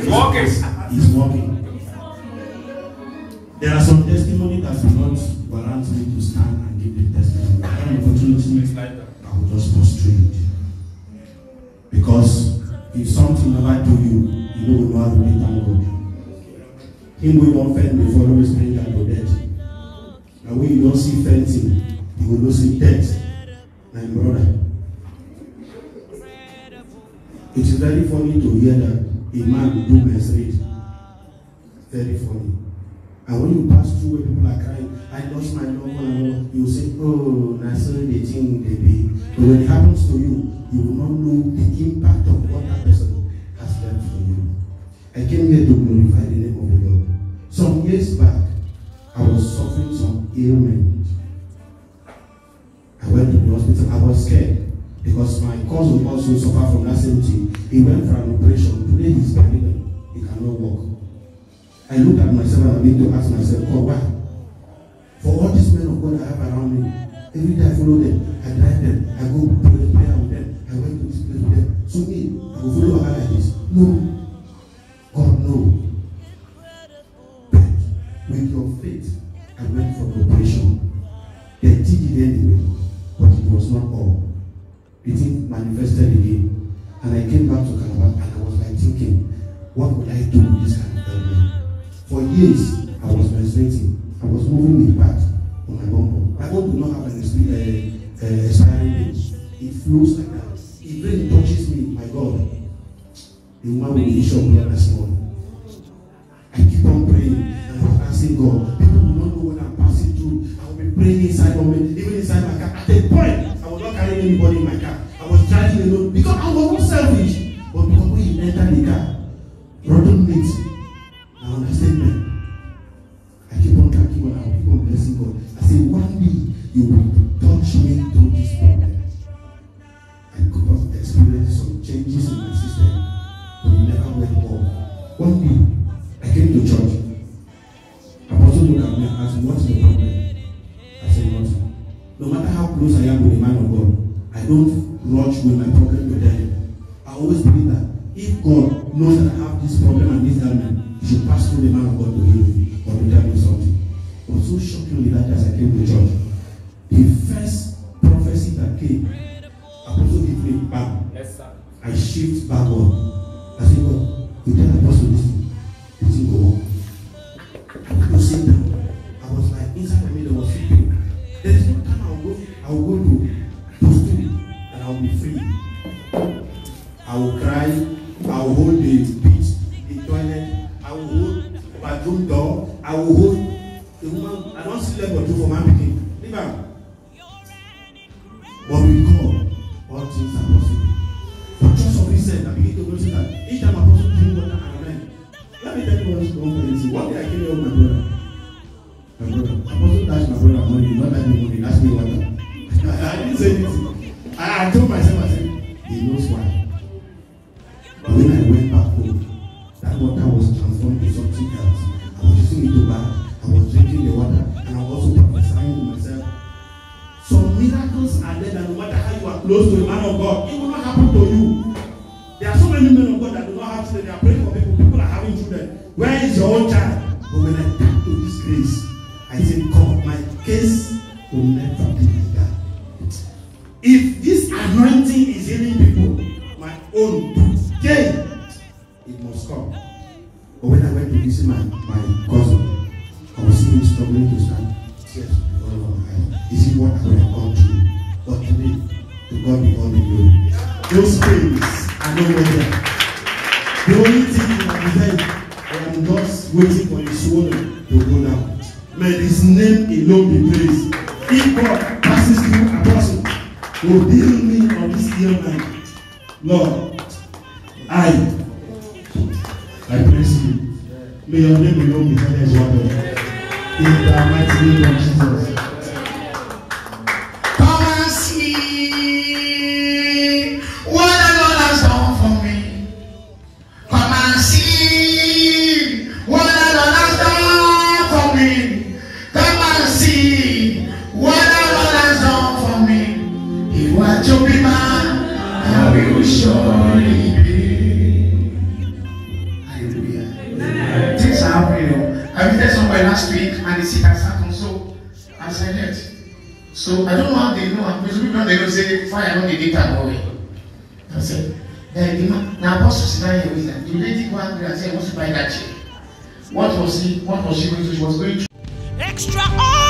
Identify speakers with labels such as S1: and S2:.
S1: It's working. There are some testimony that do not warrant me to stand and give the testimony. I have an opportunity, I will just prostrate. Because if something never do you, you know how to be thank God. Him will not faint before always bring down to death. And when you don't see fainting, you will not see death. My brother. It is very funny to hear that a man do menstruate. Very funny. And when you pass through where people are crying, I lost my loved one, you say, oh, that's the thing they be. But when it happens to you, you will not know the impact of what that person has done for you. I came here to glorify the name of the Lord. Some years back, I was suffering some ailment. I went to the hospital. I was scared because my cousin also suffered from that same thing. He went for an operation. Today he's bedridden. He cannot walk. I looked at myself and I began to ask myself, God, why? For all these men of God I have around me, every day I follow them, I drive them, I go to the prayer with them, I went to this place with them. So me, I will follow her like this. No. God, no. But with your faith, I went for the operation. They did it anyway, but it was not all. It manifested again. And I came back to Calabar and I was like thinking, what would I do with this kind of element? For years, I was menstruating. I was moving my part on my bumper. My bumper do not have an expiring date. It flows like that. It really touches me, my God. The woman with the issue of blood this morning. I keep on praying and I was asking God. People do not know what I'm passing through. I will be praying inside of me, even inside my car. At a point, I was not carrying anybody in my car. I was driving alone because I was not selfish. But because when you enter the car, rotten meat. I understand that. I keep on talking on, I keep on blessing God. I say, one day you will touch me through this problem. I could have experienced some changes in my system, but it never went more. One day, I came to church. Apostle looked at me and asked, what's the problem? I said, nothing. No matter how close I am with the man of God, I don't rush with my problem to tell him. I always believe that if God knows that I have this problem and this ailment, he should pass through the man of God to heal me or to tell me something. But so shockingly that as I came to church, the first prophecy that came, Apostle gave me bam. Yes, sir. I shift backward. I said, God, you tell Apostle this thing. The thing go on. I could sit down. I was like, inside of me there was sleeping. There is no time I will go to school and I will be free. I will cry. I will hold the toilet. I will hold the bathroom door. I will hold the woman. I don't see level 2 for my picking. Leave her. But with God, all things are possible. For just of recent, I begin to notice that each time I also drink water and amen. Let me tell you one thing. One day I came here with my brother. My brother. Apostle dashed my brother money, not that money, that's me water. I didn't say anything. I told myself, I said, he knows why. But when I went back home, that water was transformed to something else. I was using it to bath, I was drinking the water, and I was also prophesying to myself. Some miracles are there that no matter how you are close to a man of God, it will not happen to you. There are so many men of God that do not have children. They are praying for people. People are having children. Where is your own child? But when I come to this grace, I say, God, my case will never be like that. If this anointing is healing people, my own today, it must come. But when I went to visit my cousin, I was seeing him struggling to stand. Tears all over my eyes. Is it what I would have gone through? But today, to God be all the glory. Those pains are not there. The only thing in my head, I am just waiting for the swollen to go down. May his name alone be praised. If God passes through Apostle, will heal me of this ailment. Lord, I praise you. May your name alone be heard as well. In the mighty name of Jesus.
S2: Come and see what the Lord has done for me. Come and see what the Lord has done for me. Come and see what the Lord has done for me. If what to be man, I will surely be. last week, and the seat has happened so as I left. So I don't know how they know. I'm presuming they don't say fire on the data boy. I said, now apostle sit down here with them. The lady go angry and say, I want to buy that chair. What was she going to? She was going to.
S3: Extraordinary.